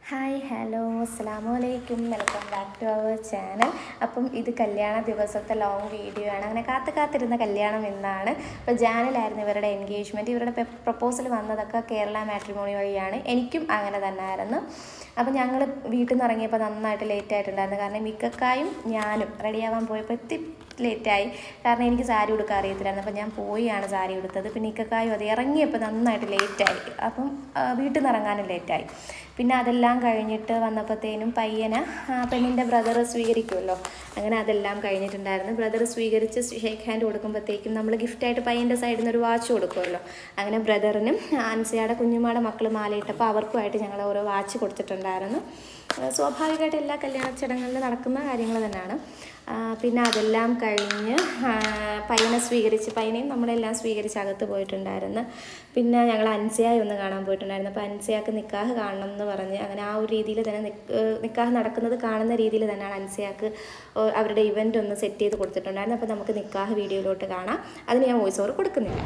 Hi hello അസ്സലാമു അലൈക്കും welcome back to our channel. അപ്പം ഇത് കല്യാണ ദിവസത്തെ ലോങ് വീഡിയോ ആണ്. അങ്ങനെ കാത്തിരുന്ന കല്യാണം എന്നാണ്. അപ്പോൾ ജാനിലായിരുന്നു ഇവരുടെ എൻഗേജ്മെൻറ്റ്. ഇവരുടെ പ്രപ്പോസൽ വന്നതൊക്കെ കേരള മാട്രിമോണി വഴിയാണ്. എനിക്കും അങ്ങനെ തന്നെ ആയിരുന്നു. അപ്പോൾ ഞങ്ങൾ വീട്ടിൽ നിന്ന് ഇറങ്ങിയപ്പോൾ നന്നായിട്ട് ലേറ്റ് ആയിട്ടുണ്ടായിരുന്നു. കാരണം മിക്കക്കായും ഞാനും റെഡിയാവാൻ പോയപ്പോൾ ലേറ്റായി. കാരണം എനിക്ക് സാരി ഉടുക്കാൻ അറിയത്തില്ലായിരുന്നു. അപ്പോൾ ഞാൻ പോയാണ് സാരി ഉടുത്തത്. പിന്നെ ഇക്കക്കായും അത് ഇറങ്ങിയപ്പോൾ നന്നായിട്ട് ലേറ്റായി. അപ്പം വീട്ടിൽ നിന്ന് ഇറങ്ങാനും ലേറ്റായി. പിന്നെ അതെല്ലാം കഴിഞ്ഞിട്ട് വന്നപ്പോഴത്തേനും പെണ്ണിൻ്റെ ബ്രദർ സ്വീകരിക്കുമല്ലോ. അങ്ങനെ അതെല്ലാം കഴിഞ്ഞിട്ടുണ്ടായിരുന്നു. ബ്രദർ സ്വീകരിച്ച് ഷേക്ക് ഹാൻഡ് കൊടുക്കുമ്പോഴത്തേക്കും നമ്മൾ ഗിഫ്റ്റായിട്ട് പയ്യൻ്റെ സൈഡിൽ നിന്ന് ഒരു വാച്ച് കൊടുക്കുമല്ലോ. അങ്ങനെ ബ്രദറിനും അൻസിയുടെ കുഞ്ഞുമാടെ മക്കൾ മാലയിട്ടപ്പോൾ അവർക്കുമായിട്ട് ഞങ്ങൾ ഓരോ വാച്ച് കൊടുത്തിട്ടുണ്ടായിരുന്നു. സ്വാഭാവികമായിട്ട് എല്ലാ കല്യാണ ചടങ്ങുകളിൽ നടക്കുന്ന കാര്യങ്ങൾ തന്നെയാണ്. പിന്നെ അതെല്ലാം കഴിഞ്ഞ് പയ്യനെയും നമ്മളെല്ലാം സ്വീകരിച്ച് അകത്ത് പോയിട്ടുണ്ടായിരുന്നു. പിന്നെ ഞങ്ങൾ അൻസിയായി ഒന്ന് കാണാൻ പോയിട്ടുണ്ടായിരുന്നു. അപ്പോൾ അൻസിയാക്ക് നിക്കാഹ് കാണണം എന്ന് പറഞ്ഞ് അങ്ങനെ ആ ഒരു രീതിയിൽ തന്നെ നിക്കാഹ് നടക്കുന്നത് കാണുന്ന രീതിയിൽ തന്നെയാണ് അൻസിയാക്ക് അവരുടെ ഇവൻ്റ് ഒന്ന് സെറ്റ് ചെയ്ത് കൊടുത്തിട്ടുണ്ടായിരുന്നു. അപ്പോൾ നമുക്ക് നിക്കാഹ് വീഡിയോയിലോട്ട് കാണാം. അതിന് ഞാൻ വോയിസ് ഓവർ കൊടുക്കുന്നില്ല.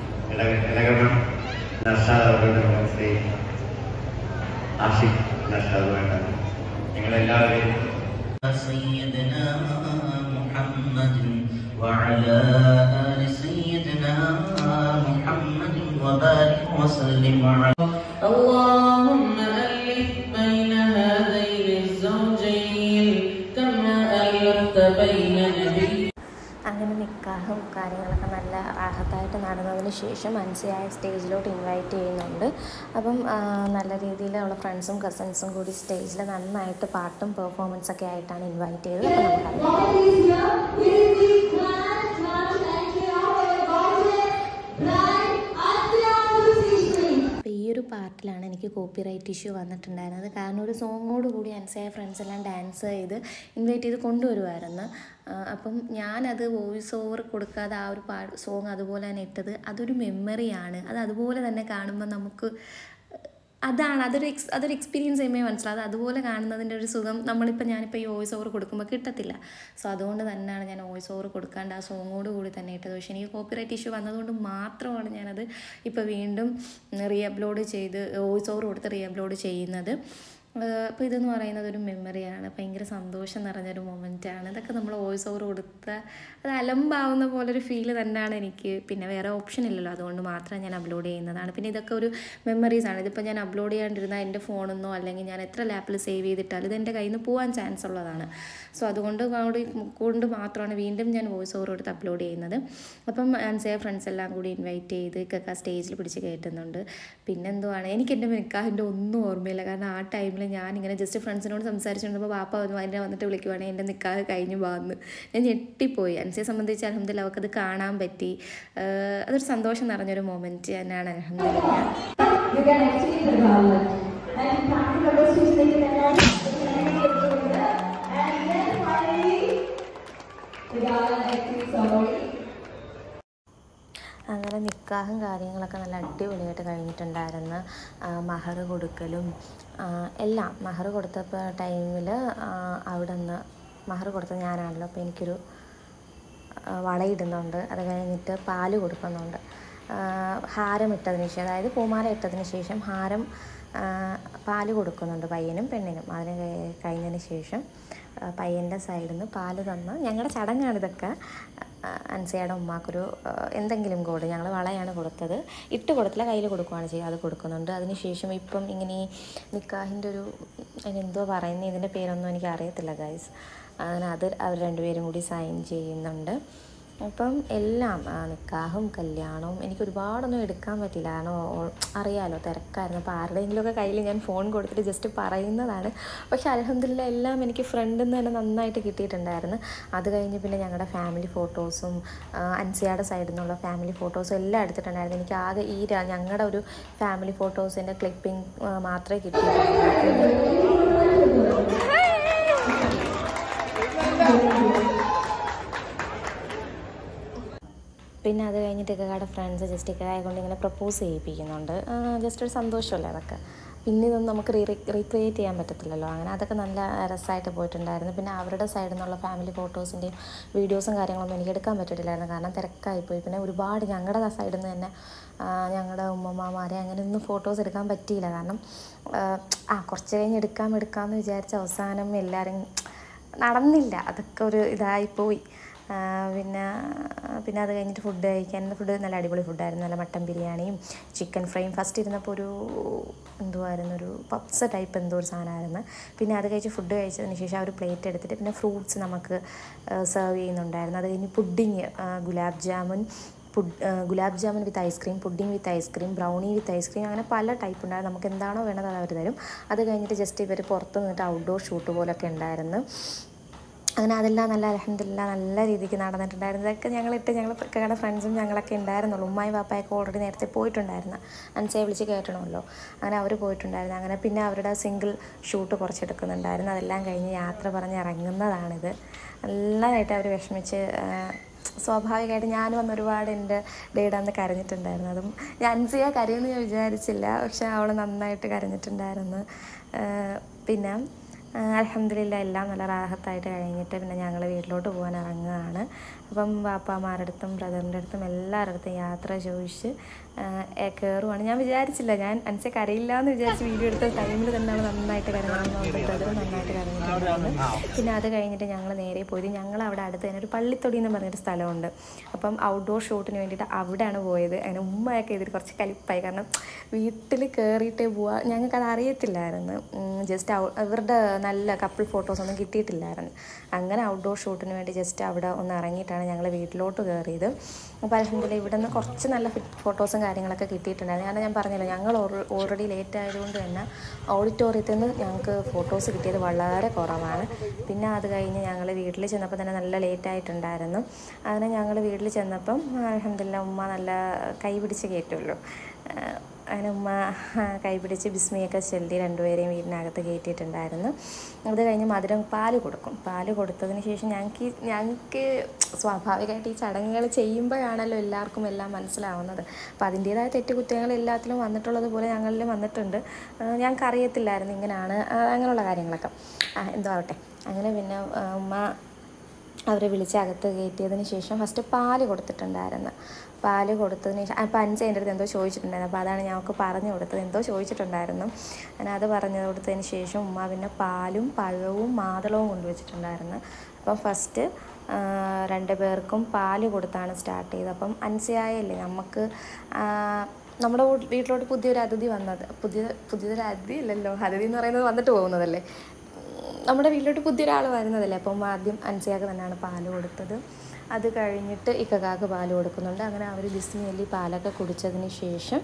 سيدنا محمد وعلى آل سيدنا محمد وبارك وسلم على اللهم ألف بين هذين الزوجين كما ألفت بين نبي. അങ്ങനെ നിക്കാഹും കാര്യങ്ങളൊക്കെ നല്ല റാഹത്തായിട്ട് നടന്നതിന് ശേഷം അൻസിയായ സ്റ്റേജിലോട്ട് ഇൻവൈറ്റ് ചെയ്യുന്നുണ്ട്. അപ്പം നല്ല രീതിയിലുള്ള ഫ്രണ്ട്സും കസിൻസും കൂടി സ്റ്റേജിൽ നന്നായിട്ട് പാട്ടും പെർഫോമൻസൊക്കെ ആയിട്ടാണ് ഇൻവൈറ്റ് ചെയ്തത്. ഈ ഒരു പാർട്ടിലാണ് എനിക്ക് കോപ്പിറൈറ്റ് ഇഷ്യൂ വന്നിട്ടുണ്ടായിരുന്നത്. കാരണം ഒരു സോങ്ങോട് കൂടി അൻസിയായ ഫ്രണ്ട്സ് എല്ലാം ഡാൻസ് ചെയ്ത് ഇൻവൈറ്റ് ചെയ്ത് കൊണ്ടുവരുമായിരുന്നു. അപ്പം ഞാനത് വോയിസ് ഓവർ കൊടുക്കാതെ ആ ഒരു സോങ് അതുപോലെ തന്നെ ഇട്ടത് അതൊരു മെമ്മറിയാണ്. അത് അതുപോലെ തന്നെ കാണുമ്പോൾ നമുക്ക് അതൊരു എക്സ്പീരിയൻസ് ചെയ്യുമ്പോൾ മനസ്സിലാവും. അതുപോലെ കാണുന്നതിൻ്റെ ഒരു സുഖം ഞാനിപ്പോൾ ഈ വോയിസ് ഓവർ കൊടുക്കുമ്പോൾ കിട്ടത്തില്ല. സോ അതുകൊണ്ട് തന്നെയാണ് ഞാൻ വോയിസ് ഓവർ കൊടുക്കാണ്ട് ആ സോങ്ങോട് കൂടി തന്നെ ഇട്ടത്. പക്ഷേ എനിക്ക് കോപ്പിറൈറ്റ് ഇഷ്യൂ വന്നതുകൊണ്ട് മാത്രമാണ് ഞാനത് ഇപ്പോൾ വീണ്ടും റീഅപ്ലോഡ് ചെയ്ത് വോയിസ് ഓവർ കൊടുത്ത് റീഅപ്ലോഡ് ചെയ്യുന്നത്. അപ്പോൾ ഇതെന്ന് പറയുന്നത് ഒരു മെമ്മറിയാണ്. ഭയങ്കര സന്തോഷം നിറഞ്ഞൊരു മൊമെൻറ്റാണ്. ഇതൊക്കെ നമ്മൾ വോയിസ് ഓവർ കൊടുത്താൽ അത് അലമ്പാവുന്ന പോലൊരു ഫീല് തന്നെയാണ് എനിക്ക്. പിന്നെ വേറെ ഓപ്ഷൻ ഇല്ലല്ലോ, അതുകൊണ്ട് മാത്രം ഞാൻ അപ്ലോഡ് ചെയ്യുന്നതാണ്. പിന്നെ ഇതൊക്കെ ഒരു മെമ്മറീസാണ്. ഇതിപ്പോൾ ഞാൻ അപ്ലോഡ് ചെയ്യാണ്ടിരുന്നാൽ എൻ്റെ ഫോണിൽ അല്ലെങ്കിൽ ഞാൻ എത്ര ലാപ്പിൽ സേവ് ചെയ്തിട്ടാലും ഇതെൻ്റെ കയ്യിൽ നിന്ന് പോകാൻ ചാൻസ് ഉള്ളതാണ്. സോ അതുകൊണ്ട് മാത്രമാണ് വീണ്ടും ഞാൻ വോയിസ് ഓവർ കൊടുത്ത് അപ്ലോഡ് ചെയ്യുന്നത്. അപ്പം അൻസിയ ഫ്രണ്ട്സ് എല്ലാം കൂടി ഇൻവൈറ്റ് ചെയ്ത് ഇക്കൊക്കെ സ്റ്റേജിൽ പിടിച്ച് കയറ്റുന്നുണ്ട്. പിന്നെന്തുവാണ്, എനിക്ക് എൻ്റെ നിക്കാഹിൻ്റെ ഒന്നും ഓർമ്മയില്ല. കാരണം ആ ടൈമിൽ ഞാനിങ്ങനെ ജസ്റ്റ് ഫ്രണ്ട്സിനോട് സംസാരിച്ചുകൊണ്ടിരുന്നപ്പോൾ പാപ്പ വന്നിട്ട് വിളിക്കുവാണെങ്കിൽ എൻ്റെ നിക്കാഹ് കഴിഞ്ഞ് വന്ന് ഞാൻ ഞെട്ടിപ്പോയി. അൻസിയെ സംബന്ധിച്ച് അൽഹംദുലില്ലാ അവൾക്കത് കാണാൻ പറ്റി. അതൊരു സന്തോഷം നിറഞ്ഞൊരു മൊമെൻറ്റ് തന്നെയാണ് അൽഹംദുലില്ലാ. അങ്ങനെ നിക്കാഹും കാര്യങ്ങളൊക്കെ നല്ല അടിപൊളിയായിട്ട് കഴിഞ്ഞിട്ടുണ്ടായിരുന്നു. മഹർ കൊടുക്കലും എല്ലാം. മഹർ കൊടുത്തപ്പോൾ ടൈമിൽ അവിടെ നിന്ന് മഹർ കൊടുത്ത ഞാനാണല്ലോ. അപ്പോൾ എനിക്കൊരു വളയിടുന്നുണ്ട്. അത് കഴിഞ്ഞിട്ട് പാല് കൊടുക്കുന്നുണ്ട്. ഹാരം ഇട്ടതിന് ശേഷം, അതായത് പൂമാല ഇട്ടതിന് ശേഷം പാല് കൊടുക്കുന്നുണ്ട് പയ്യനും പെണ്ണിനും. അതിന് കഴിഞ്ഞതിന് ശേഷം പയ്യൻ്റെ സൈഡിൽ നിന്ന് പാല് തന്ന് ഞങ്ങളുടെ ചടങ്ങാണിതൊക്കെ. അൻസിയയുടെ ഉമ്മാക്കൊരു എന്തെങ്കിലും കോഡ്, ഞങ്ങൾ വളയാണ് കൊടുത്തത്, ഇട്ട് കൊടുത്തില്ല, കയ്യിൽ കൊടുക്കുകയാണ് ചെയ്യുക. അത് കൊടുക്കുന്നുണ്ട്. അതിനുശേഷം ഇപ്പം ഇങ്ങനെ ഈ നിക്കാഹിൻ്റെ അതിനെന്തോ പറയുന്നത്, ഇതിൻ്റെ പേരൊന്നും എനിക്ക് അറിയത്തില്ല ഗൈസ്. അങ്ങനെ അവർ രണ്ടുപേരും കൂടി സൈൻ ചെയ്യുന്നുണ്ട്. അപ്പം എല്ലാം നിക്കാഹും കല്യാണവും എനിക്ക് ഒരുപാടൊന്നും എടുക്കാൻ പറ്റില്ല. കാരണം അറിയാമല്ലോ തിരക്കായിരുന്നു. അപ്പോൾ ആരുടെയെങ്കിലുമൊക്കെ കയ്യിൽ ഞാൻ ഫോൺ കൊടുത്തിട്ട് ജസ്റ്റ് പറയുന്നതാണ്. പക്ഷെ അൽഹംദുലില്ലാ എല്ലാം എനിക്ക് ഫ്രണ്ടിൽ നിന്ന് തന്നെ നന്നായിട്ട് കിട്ടിയിട്ടുണ്ടായിരുന്നു. അത് കഴിഞ്ഞ് പിന്നെ ഞങ്ങളുടെ ഫാമിലി ഫോട്ടോസും അൻസിയയുടെ സൈഡിൽ നിന്നുള്ള ഫാമിലി ഫോട്ടോസും എല്ലാം എടുത്തിട്ടുണ്ടായിരുന്നു. എനിക്ക് ആകെ ഞങ്ങളുടെ ഒരു ഫാമിലി ഫോട്ടോസിൻ്റെ ക്ലിപ്പിംഗ് മാത്രമേ കിട്ടിയിട്ടുള്ളൂ. പിന്നെ അത് കഴിഞ്ഞിട്ട് ഇക്കയുടെ ഫ്രണ്ട്സ് ജസ്റ്റ് ഇക്കയെ കൊണ്ട് ഇങ്ങനെ പ്രപ്പോസ് ചെയ്യിപ്പിക്കുന്നുണ്ട്. ജസ്റ്റ് ഒരു സന്തോഷമല്ലേ അതൊക്കെ. പിന്നെ ഇതൊന്നും നമുക്ക് റീക്രിയേറ്റ് ചെയ്യാൻ പറ്റത്തില്ലല്ലോ. അങ്ങനെ അതൊക്കെ നല്ല രസമായിട്ട് പോയിട്ടുണ്ടായിരുന്നു. പിന്നെ അവരുടെ സൈഡിൽ നിന്നുള്ള ഫാമിലി ഫോട്ടോസിൻ്റെയും വീഡിയോസും കാര്യങ്ങളൊന്നും എനിക്ക് എടുക്കാൻ പറ്റിയിട്ടില്ലായിരുന്നു, കാരണം തിരക്കായിപ്പോയി. പിന്നെ ഒരുപാട് ഞങ്ങളുടെ സൈഡിൽ നിന്ന് തന്നെ ഞങ്ങളുടെ ഉമ്മമാരെ അങ്ങനെയൊന്നും ഫോട്ടോസ് എടുക്കാൻ പറ്റിയില്ല, കാരണം കുറച്ച് കഴിഞ്ഞ് എടുക്കാമെന്ന് വിചാരിച്ച അവസാനം എല്ലാവരും നടന്നില്ല. അതൊക്കെ ഒരു ഇതായിപ്പോയി. പിന്നെ അത് കഴിഞ്ഞിട്ട് ഫുഡ് കഴിക്കാൻ, ഫുഡ് നല്ല അടിപൊളി ഫുഡായിരുന്നു. നല്ല മട്ടൻ ബിരിയാണിയും ചിക്കൻ ഫ്രൈയും. ഫസ്റ്റ് ഇരുന്നപ്പോൾ ഒരു ഒരു പപ്സ് ടൈപ്പ് എന്തോ ഒരു സാധനമായിരുന്നു. പിന്നെ അത് കഴിച്ച് ഫുഡ് കഴിച്ചതിന് ശേഷം അവർ പ്ലേറ്റ് എടുത്തിട്ട് പിന്നെ ഫ്രൂട്ട്സ് നമുക്ക് സെർവ് ചെയ്യുന്നുണ്ടായിരുന്നു. അത് കഴിഞ്ഞ് pudding, gulab jamun with ice cream, pudding with ice cream, brownie with ice cream, അങ്ങനെ പല ടൈപ്പ് ഉണ്ടായിരുന്നു. നമുക്ക് എന്താണോ വേണ്ടത് അത് അവർ തരും. അത് കഴിഞ്ഞിട്ട് ജസ്റ്റ് ഇവർ പുറത്ത് നിന്നിട്ട് ഔട്ട്ഡോർ ഷൂട്ട് പോലൊക്കെ ഉണ്ടായിരുന്നു. അങ്ങനെ അതെല്ലാം നല്ല അൽഹംദുലില്ലാ നല്ല രീതിക്ക് നടന്നിട്ടുണ്ടായിരുന്നു. ഇതൊക്കെ ഞങ്ങൾ ഇക്കയുടെ ഫ്രണ്ട്സും ഞങ്ങളൊക്കെ ഉണ്ടായിരുന്നുള്ളൂ. ഉമ്മായും വാപ്പായൊക്കെ ഓൾറെഡി നേരത്തെ പോയിട്ടുണ്ടായിരുന്നു, അൻസയെ വിളിച്ച് കയറ്റണമല്ലോ. അങ്ങനെ അവർ പോയിട്ടുണ്ടായിരുന്നു. അങ്ങനെ പിന്നെ അവരുടെ സിംഗിൾ ഷൂട്ട് കുറച്ചെടുക്കുന്നുണ്ടായിരുന്നു. അതെല്ലാം കഴിഞ്ഞ് യാത്ര പറഞ്ഞ് ഇറങ്ങുന്നതാണിത്. നല്ലതായിട്ട് അവർ വിഷമിച്ച്, സ്വാഭാവികമായിട്ട് ഞാനും വന്ന് ഒരുപാട് എൻ്റെ ഡേയുടെ അന്ന് കരഞ്ഞിട്ടുണ്ടായിരുന്നു. അതും അൻസിയ കരയുമെന്ന് ഞാൻ വിചാരിച്ചില്ല, പക്ഷെ അവൾ നന്നായിട്ട് കരഞ്ഞിട്ടുണ്ടായിരുന്നു. പിന്നെ അൽഹംദുലില്ലാ എല്ലാം നല്ല റാഹത്തായിട്ട് കഴിഞ്ഞിട്ട് പിന്നെ ഞങ്ങൾ വീട്ടിലോട്ട് പോകാൻ ഇറങ്ങുകയാണ്. അപ്പം വാപ്പാമാരുടെ അടുത്തും ബ്രദറിൻ്റെ അടുത്തും എല്ലാവരുടെ അടുത്തും യാത്ര ചോദിച്ച് കയറുവാണ്. ഞാൻ വിചാരിച്ചില്ല, ഞാൻ അൻസെ കരയില്ല എന്ന് വിചാരിച്ച് വീഡിയോ എടുത്ത ടൈമിൽ തന്നെയാണ് നന്നായിട്ട് കരഞ്ഞിരുന്നത്. ബ്രദർ നന്നായിട്ട് കരഞ്ഞിട്ടുണ്ടായിരുന്നു. പിന്നെ അത് കഴിഞ്ഞിട്ട് ഞങ്ങൾ നേരെ പോയത്, ഞങ്ങളവിടെ അടുത്ത് തന്നെ ഒരു പള്ളിത്തൊടി എന്ന് പറഞ്ഞൊരു സ്ഥലമുണ്ട്. അപ്പം ഔട്ട്ഡോർ ഷൂട്ടിന് വേണ്ടിയിട്ട് അവിടെയാണ് പോയത്. അങ്ങനെ ഉമ്മയൊക്കെ ഇതിൽ കുറച്ച് കലിപ്പായി, കാരണം വീട്ടിൽ കയറിയിട്ടേ പോവുക, ഞങ്ങൾക്കത് അറിയത്തില്ലായിരുന്നു. ജസ്റ്റ് അവരുടെ നല്ല കപ്പിൾ ഫോട്ടോസൊന്നും കിട്ടിയിട്ടില്ലായിരുന്നു. അങ്ങനെ ഔട്ട്ഡോർ ഷൂട്ടിന് വേണ്ടി ജസ്റ്റ് അവിടെ ഒന്ന് ഇറങ്ങിയിട്ടാണ് ഞങ്ങൾ വീട്ടിലോട്ട് കയറിയത്. അപ്പോൾ അൽഹംദുലില്ലാ ഇവിടെ നിന്ന് കുറച്ച് നല്ല ഫോട്ടോസും കാര്യങ്ങളൊക്കെ കിട്ടിയിട്ടുണ്ടായിരുന്നു. കാരണം ഞാൻ പറഞ്ഞല്ലോ, ഞങ്ങൾ ഓൾറെഡി ലേറ്റ് ആയതുകൊണ്ട് തന്നെ ഓഡിറ്റോറിയത്തിൽ നിന്ന് ഞങ്ങൾക്ക് ഫോട്ടോസ് കിട്ടിയത് വളരെ കുറവാണ്. പിന്നെ അത് കഴിഞ്ഞ് ഞങ്ങൾ വീട്ടിൽ ചെന്നപ്പോൾ തന്നെ നല്ല ലേറ്റ് ആയിട്ടുണ്ടായിരുന്നു. അങ്ങനെ ഞങ്ങൾ വീട്ടിൽ ചെന്നപ്പം അൽഹംദുലില്ലാ ഉമ്മ നല്ല കൈ പിടിച്ച് കയറ്റുമല്ലോ, അങ്ങനെ ഉമ്മ കൈപിടിച്ച് ബിസ്മിയൊക്കെ ചൊല്ലി രണ്ടുപേരെയും വീടിനകത്ത് കയറ്റിയിട്ടുണ്ടായിരുന്നു. അത് കഴിഞ്ഞ് പാല് കൊടുക്കും. പാല് കൊടുത്തതിന് ശേഷം ഞങ്ങൾക്ക് സ്വാഭാവികമായിട്ട് ഈ ചടങ്ങുകൾ ചെയ്യുമ്പോഴാണല്ലോ എല്ലാവർക്കും എല്ലാം മനസ്സിലാവുന്നത്. അപ്പോൾ അതിൻ്റേതായ തെറ്റുകുറ്റങ്ങൾ എല്ലാത്തിലും വന്നിട്ടുള്ളത് പോലെ ഞങ്ങളിലും വന്നിട്ടുണ്ട്. ഞങ്ങൾക്ക് അറിയത്തില്ലായിരുന്നു ഇങ്ങനെയാണ് അങ്ങനെയുള്ള കാര്യങ്ങളൊക്കെ. എന്തോ ആവട്ടെ. അങ്ങനെ പിന്നെ ഉമ്മ അവരെ വിളിച്ച് അകത്ത് കയറ്റിയതിന് ശേഷം ഫസ്റ്റ് പാല് കൊടുത്തിട്ടുണ്ടായിരുന്നു. പാല് കൊടുത്തതിന് ശേഷം അപ്പം അൻസ എൻ്റെ അടുത്ത് എന്തോ ചോദിച്ചിട്ടുണ്ടായിരുന്നു. അപ്പോൾ അതാണ് ഞങ്ങൾക്ക് പറഞ്ഞു കൊടുത്തത്, എന്തോ ചോദിച്ചിട്ടുണ്ടായിരുന്നു. അങ്ങനെ അത് പറഞ്ഞു കൊടുത്തതിന് ശേഷം ഉമ്മ പിന്നെ പാലും പഴവും മാതളവും കൊണ്ടുവച്ചിട്ടുണ്ടായിരുന്നു. അപ്പം ഫസ്റ്റ് 2 പേർക്കും പാല് കൊടുത്താണ് സ്റ്റാർട്ട് ചെയ്തത്. അപ്പം അൻസയായല്ലേ, നമുക്ക് നമ്മുടെ വീട്ടിലോട്ട് പുതിയൊരു അതിഥി വന്നത്, പുതിയൊരു അതിഥി അല്ലല്ലോ, അതിഥി എന്ന് പറയുന്നത് വന്നിട്ട് പോകുന്നതല്ലേ, നമ്മുടെ വീട്ടിലോട്ട് പുതിയൊരാൾ വരുന്നതല്ലേ. അപ്പം ആദ്യം അൻസയാക്ക് തന്നെയാണ് പാല് കൊടുത്തത്. അത് കഴിഞ്ഞിട്ട് ഇക്കകാക്ക് പാല് കൊടുക്കുന്നുണ്ട്. അങ്ങനെ അവർ ബിസ്മില്ലി പാലൊക്കെ കുടിച്ചതിന് ശേഷം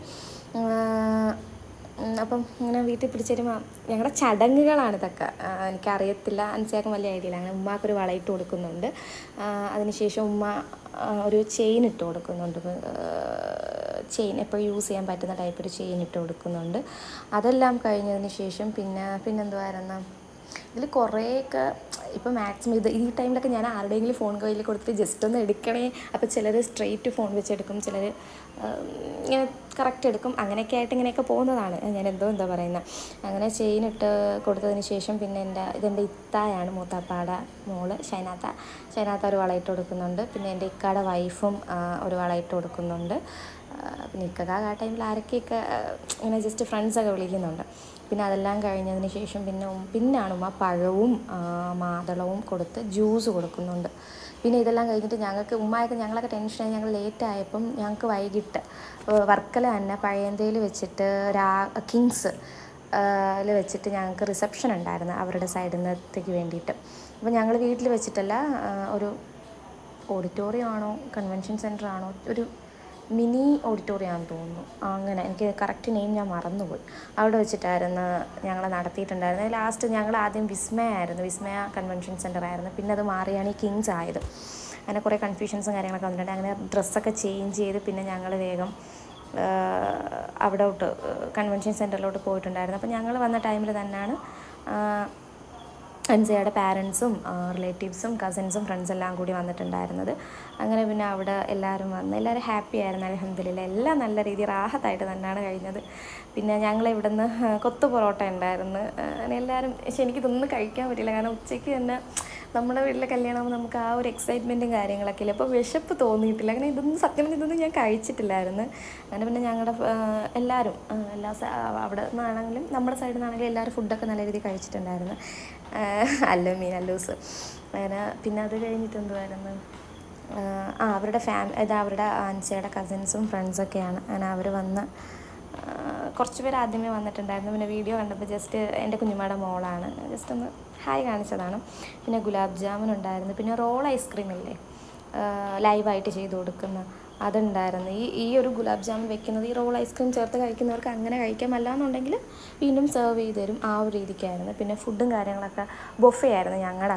അപ്പം ഇങ്ങനെ വീട്ടിൽ പിടിച്ച് തരുമ്പോൾ ഞങ്ങളുടെ ചടങ്ങുകളാണ് ഇതൊക്കെ. എനിക്കറിയത്തില്ല, അൻസയാക്കും വലിയ ഐഡിയ ഇല്ല. അങ്ങനെ ഉമ്മാക്കൊരു വളയിട്ട് കൊടുക്കുന്നുണ്ട്. അതിനുശേഷം ഉമ്മ ഒരു ചെയിൻ ഇട്ട് കൊടുക്കുന്നുണ്ട്. ചെയിൻ എപ്പോഴും യൂസ് ചെയ്യാൻ പറ്റുന്ന ടൈപ്പ് ഒരു ചെയിൻ ഇട്ട് കൊടുക്കുന്നുണ്ട്. അതെല്ലാം കഴിഞ്ഞതിന് ശേഷം പിന്നെന്തുവായിരുന്നു, ഇതിൽ കുറേയൊക്കെ ഇപ്പോൾ മാക്സിമം ഈ ടൈമിലൊക്കെ ഞാൻ ആരുടെയെങ്കിലും ഫോൺ കയ്യിൽ കൊടുത്തിട്ട് ജസ്റ്റ് ഒന്ന് എടുക്കണേ. അപ്പോൾ ചിലർ സ്ട്രെയിറ്റ് ഫോൺ വെച്ചെടുക്കും, ചിലർ ഇങ്ങനെ കറക്റ്റ് എടുക്കും. അങ്ങനെയൊക്കെ ആയിട്ട് ഇങ്ങനെയൊക്കെ പോകുന്നതാണ്. ഞാൻ എന്താ പറയുന്നത്. അങ്ങനെ ചെയിൻ ഇട്ട് കൊടുത്തതിന് ശേഷം പിന്നെ ഇതെൻ്റെ ഇത്തായാണ്, മൂത്താപ്പാടെ മോള് ഷൈനാത്ത ഒരു വളയിട്ട് കൊടുക്കുന്നുണ്ട്. പിന്നെ എൻ്റെ ഇക്കാടെ വൈഫും ഒരു വളയിട്ട് കൊടുക്കുന്നുണ്ട്. പിന്നെ ഇക്കക ആ ടൈമിൽ ആരൊക്കെയൊക്കെ ഇങ്ങനെ ജസ്റ്റ് ഫ്രണ്ട്സൊക്കെ വിളിക്കുന്നുണ്ട്. പിന്നെ അതെല്ലാം കഴിഞ്ഞതിന് ശേഷം പിന്നാണ് ഉമ്മ പഴവും മാതളവും കൊടുത്ത് ജ്യൂസ് കൊടുക്കുന്നുണ്ട്. പിന്നെ ഇതെല്ലാം കഴിഞ്ഞിട്ട് ഞങ്ങളൊക്കെ ടെൻഷനായി. ഞങ്ങൾ ലേറ്റായപ്പം ഞങ്ങൾക്ക് വൈകിട്ട് വർക്കല തന്നെ പഴയന്തയിൽ വെച്ചിട്ട് കിങ്സ് വെച്ചിട്ട് ഞങ്ങൾക്ക് റിസപ്ഷൻ ഉണ്ടായിരുന്നു അവരുടെ സൈഡിൽ നിന്നത്തേക്ക് വേണ്ടിയിട്ട്. അപ്പോൾ ഞങ്ങൾ വീട്ടിൽ വെച്ചിട്ടല്ല, ഒരു ഓഡിറ്റോറിയം ആണോ കൺവെൻഷൻ സെൻറ്റർ ആണോ, ഒരു മിനി ഓഡിറ്റോറിയം ആണെന്ന് തോന്നുന്നു. അങ്ങനെ എനിക്ക് കറക്റ്റ് നെയിം ഞാൻ മറന്നുപോയി. അവിടെ വെച്ചിട്ടായിരുന്നു ഞങ്ങൾ നടത്തിയിട്ടുണ്ടായിരുന്നത്. ലാസ്റ്റ് ഞങ്ങൾ ആദ്യം വിസ്മയ കൺവെൻഷൻ സെൻറ്റർ ആയിരുന്നു. പിന്നെ അത് മാറിയാണ് ഈ കിങ്സ് ആയത്. അങ്ങനെ കുറേ കൺഫ്യൂഷൻസും കാര്യങ്ങളൊക്കെ വന്നിട്ടുണ്ട്. അങ്ങനെ ഡ്രസ്സൊക്കെ ചേഞ്ച് ചെയ്ത് പിന്നെ ഞങ്ങൾ വേഗം അവിടോട്ട് കൺവെൻഷൻ സെൻറ്ററിലോട്ട് പോയിട്ടുണ്ടായിരുന്നു. അപ്പോൾ ഞങ്ങൾ വന്ന ടൈമിൽ തന്നെയാണ് അൻസയുടെ പാരൻസും റിലേറ്റീവ്സും കസിൻസും ഫ്രണ്ട്സ് എല്ലാം കൂടി വന്നിട്ടുണ്ടായിരുന്നത്. അങ്ങനെ പിന്നെ അവിടെ എല്ലാവരും വന്ന് എല്ലാവരും ഹാപ്പി ആയിരുന്നു. അൽഹംദുലില്ലാ എല്ലാം നല്ല രീതിയിൽ റാഹത്തായിട്ട് തന്നെയാണ് കഴിഞ്ഞത്. പിന്നെ ഞങ്ങൾ ഇവിടുന്ന് കൊത്തു പൊറോട്ട ഉണ്ടായിരുന്നു. അങ്ങനെ എല്ലാവരും പക്ഷെ എനിക്കിതൊന്നും കഴിക്കാൻ പറ്റില്ല, കാരണം ഉച്ചയ്ക്ക് തന്നെ നമ്മുടെ വീട്ടിലെ കല്യാണമാകുമ്പോൾ നമുക്ക് ആ ഒരു എക്സൈറ്റ്മെൻറ്റും കാര്യങ്ങളൊക്കെ ഇല്ല. അപ്പോൾ വിശപ്പ് തോന്നിയിട്ടില്ല. അങ്ങനെ ഇതൊന്നും ഞാൻ കഴിച്ചിട്ടില്ലായിരുന്നു. അങ്ങനെ പിന്നെ ഞങ്ങളുടെ എല്ലാവരും അവിടെ നിന്നാണെങ്കിലും നമ്മുടെ സൈഡിൽ നിന്നാണെങ്കിലും എല്ലാവരും ഫുഡൊക്കെ നല്ല രീതിയിൽ കഴിച്ചിട്ടുണ്ടായിരുന്നു. അല്ലൂസ് അങ്ങനെ. പിന്നെ അത് കഴിഞ്ഞിട്ട് എന്തുവായിരുന്നു, അവരുടെ അവരുടെ അൻസയുടെ കസിൻസും ഫ്രണ്ട്സൊക്കെയാണ്. അങ്ങനെ അവർ വന്ന് കുറച്ച് പേര് ആദ്യമേ വന്നിട്ടുണ്ടായിരുന്നു. പിന്നെ വീഡിയോ കണ്ടപ്പോൾ ജസ്റ്റ് എൻ്റെ കുഞ്ഞുമ്മയുടെ മോളാണ്, ജസ്റ്റ് ഒന്ന് ഹായ് കാണിച്ചതാണ്. പിന്നെ ഗുലാബ് ജാമുൻ ഉണ്ടായിരുന്നു. പിന്നെ റോൾ ഐസ്ക്രീം ഇല്ലേ ലൈവായിട്ട് ചെയ്ത് കൊടുക്കുന്ന അതുണ്ടായിരുന്നു. ഈ ഒരു ഗുലാബ് ജാമുൻ വെക്കുന്നത് ഈ റോൾ ഐസ്ക്രീം ചേർത്ത് കഴിക്കുന്നവർക്ക് അങ്ങനെ കഴിക്കാം, അല്ലാന്നുണ്ടെങ്കിൽ വീണ്ടും സെർവ് ചെയ്ത് തരും. ആ ഒരു രീതിക്കായിരുന്നു. പിന്നെ ഫുഡും കാര്യങ്ങളൊക്കെ ബൊഫേ ആയിരുന്നു ഞങ്ങളുടെ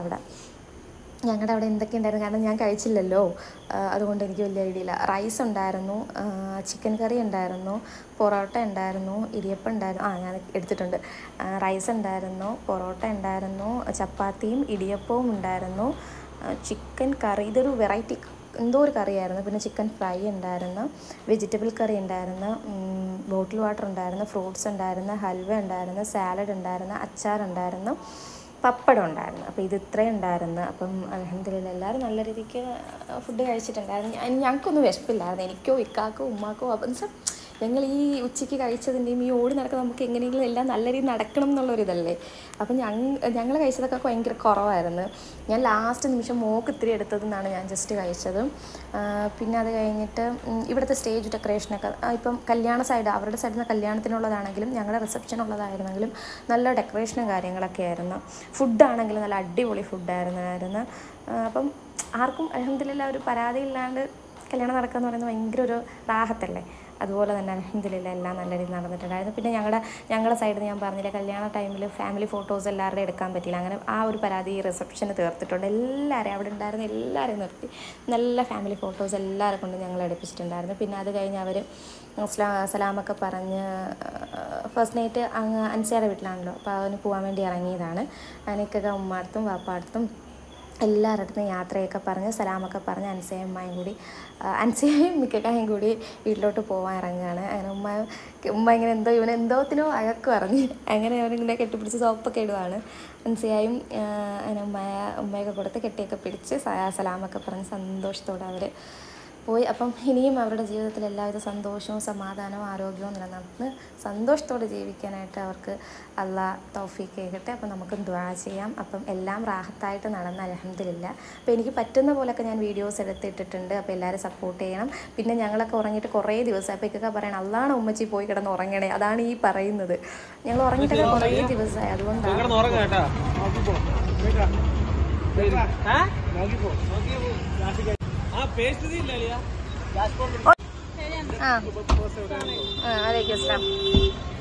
അവിടെ എന്തൊക്കെ ഉണ്ടായിരുന്നു, കാരണം ഞാൻ കഴിച്ചില്ലല്ലോ, അതുകൊണ്ട് എനിക്ക് വലിയ ഐഡിയ ഇല്ല. റൈസ് ഉണ്ടായിരുന്നു, ചിക്കൻ കറി ഉണ്ടായിരുന്നു, പൊറോട്ട ഉണ്ടായിരുന്നു, ഇടിയപ്പം ഉണ്ടായിരുന്നു. ഞാൻ എടുത്തിട്ടുണ്ട്. റൈസ് ഉണ്ടായിരുന്നു, പൊറോട്ട ഉണ്ടായിരുന്നു, ചപ്പാത്തിയും ഇടിയപ്പവും ഉണ്ടായിരുന്നു, ചിക്കൻ കറി, ഇതൊരു വെറൈറ്റി എന്തോ ഒരു കറിയായിരുന്നു. പിന്നെ ചിക്കൻ ഫ്രൈ ഉണ്ടായിരുന്നു, വെജിറ്റബിൾ കറി ഉണ്ടായിരുന്നു, ബോട്ടിൽ വാട്ടർ ഉണ്ടായിരുന്നു, ഫ്രൂട്ട്സ് ഉണ്ടായിരുന്നു, ഹൽവ ഉണ്ടായിരുന്നു, സാലഡ് ഉണ്ടായിരുന്നു, അച്ചാറുണ്ടായിരുന്നു, പപ്പടം ഉണ്ടായിരുന്നു. അപ്പോൾ ഇത് ഇത്രയും ഉണ്ടായിരുന്നു. അപ്പം അൽഹംദുലില്ലാ എല്ലാവരും നല്ല രീതിക്ക് ഫുഡ് കഴിച്ചിട്ടുണ്ടായിരുന്നു. ഞങ്ങൾക്കൊന്നും വിശപ്പില്ലായിരുന്നു, എനിക്കോ ഇക്കാക്കോ ഉമ്മാക്കോ. അപ്പം ഞങ്ങൾ ഈ ഉച്ചയ്ക്ക് കഴിച്ചതിൻ്റെയും ഈ ഓടി നടക്കുന്ന നമുക്ക് എങ്ങനെയെങ്കിലും എല്ലാം നല്ല രീതിയിൽ നടക്കണം എന്നുള്ളൊരിതല്ലേ. അപ്പം ഞങ്ങൾ കഴിച്ചതൊക്കെ ഭയങ്കര കുറവായിരുന്നു. ഞാൻ ലാസ്റ്റ് നിമിഷം മോക്ക് ഇത്തിരി എടുത്തതെന്നാണ് ഞാൻ ജസ്റ്റ് കഴിച്ചത്. പിന്നെ അത് കഴിഞ്ഞിട്ട് ഇവിടുത്തെ സ്റ്റേജ് ഡെക്കറേഷനൊക്കെ ഇപ്പം കല്യാണ സൈഡ് അവരുടെ സൈഡിൽ നിന്ന് കല്യാണത്തിനുള്ളതാണെങ്കിലും ഞങ്ങളുടെ റിസപ്ഷനുള്ളതായിരുന്നെങ്കിലും നല്ല ഡെക്കറേഷനും കാര്യങ്ങളൊക്കെ ആയിരുന്നു. ഫുഡാണെങ്കിലും നല്ല അടിപൊളി ഫുഡായിരുന്നു. അപ്പം ആർക്കും അൽഹംദുലില്ലാ ഒരു പരാതിയില്ലാണ്ട് കല്യാണം നടക്കുക എന്ന് പറയുന്നത് ഭയങ്കര ഒരു റാഹത്തല്ലേ. അതുപോലെ തന്നെ അൽഹംദുലില്ലാ എല്ലാം നല്ല രീതിയിൽ നടന്നിട്ടുണ്ടായിരുന്നു. പിന്നെ ഞങ്ങളുടെ സൈഡിൽ നിന്ന് ഞാൻ പറഞ്ഞില്ല, കല്യാണ ടൈമിൽ ഫാമിലി ഫോട്ടോസ് എല്ലാവരുടെയും എടുക്കാൻ പറ്റിയില്ല. അങ്ങനെ ആ ഒരു പരാതി റിസപ്ഷന് തീർത്തിട്ടുണ്ട്. എല്ലാവരെയും അവിടെ ഉണ്ടായിരുന്ന എല്ലാവരെയും നിർത്തി നല്ല ഫാമിലി ഫോട്ടോസ് എല്ലാവരെ കൊണ്ട് ഞങ്ങൾ എടുപ്പിച്ചിട്ടുണ്ടായിരുന്നു. പിന്നെ അത് കഴിഞ്ഞ് അവർ സലാമൊക്കെ പറഞ്ഞ് ഫസ്റ്റ് നൈറ്റ് അങ്ങ് അൻസയുടെ വീട്ടിലാണല്ലോ, അപ്പോൾ അവന് പോകാൻ വേണ്ടി ഇറങ്ങിയതാണ്. അതിനൊക്കെ ഉമ്മാടത്തും വാപ്പാടത്തും എല്ലാവരുടെ അടുത്തും യാത്രയൊക്കെ പറഞ്ഞ് സലാമൊക്കെ പറഞ്ഞ് അൻസയും മിക്കക്കായും കൂടി വീട്ടിലോട്ട് പോകാൻ ഇറങ്ങുകയാണ്. അങ്ങനെ ഉമ്മ ഇങ്ങനെ എന്തോത്തിനോ അഴക്ക് പറഞ്ഞ് അങ്ങനെ അവരിങ്ങനെ കെട്ടിപ്പിടിച്ച് സോപ്പൊക്കെ ഇടുവാണ്. അൻസയായും അങ്ങനെ ഉമ്മയൊക്കെ കൊടുത്ത് കെട്ടിയൊക്കെ പിടിച്ച് സലാമൊക്കെ പറഞ്ഞ് സന്തോഷത്തോടെ അവർ പോയി. അപ്പം ഇനിയും അവരുടെ ജീവിതത്തിൽ എല്ലാവിധ സന്തോഷവും സമാധാനവും ആരോഗ്യവും നിലനിർത്തുന്ന സന്തോഷത്തോടെ ജീവിക്കാനായിട്ട് അവർക്ക് അള്ളാഹ് തൗഫീഖ് ചെയ്യട്ടെ. അപ്പം നമുക്ക് ദുആ ചെയ്യാം. അപ്പം എല്ലാം റാഹത്തായിട്ട് നടന്ന് അൽഹംദുലില്ലാ. അപ്പോൾ എനിക്ക് പറ്റുന്ന പോലെയൊക്കെ ഞാൻ വീഡിയോസ് എടുത്തിട്ടിട്ടുണ്ട്. അപ്പോൾ എല്ലാവരും സപ്പോർട്ട് ചെയ്യണം. പിന്നെ ഞങ്ങളൊക്കെ ഉറങ്ങിയിട്ട് കുറേ ദിവസമായി. അപ്പോൾ ഇതൊക്കെ പറയണം അള്ളാണ് ഉമ്മച്ചി പോയി കിടന്ന് ഉറങ്ങണേ, അതാണ് ഈ പറയുന്നത്. ഞങ്ങൾ ഉറങ്ങിയിട്ടൊക്കെ കുറേ ദിവസമായി, അതുകൊണ്ടാണ്. പേസ്റ്റ് അലൈക്കും അസ്സലാം.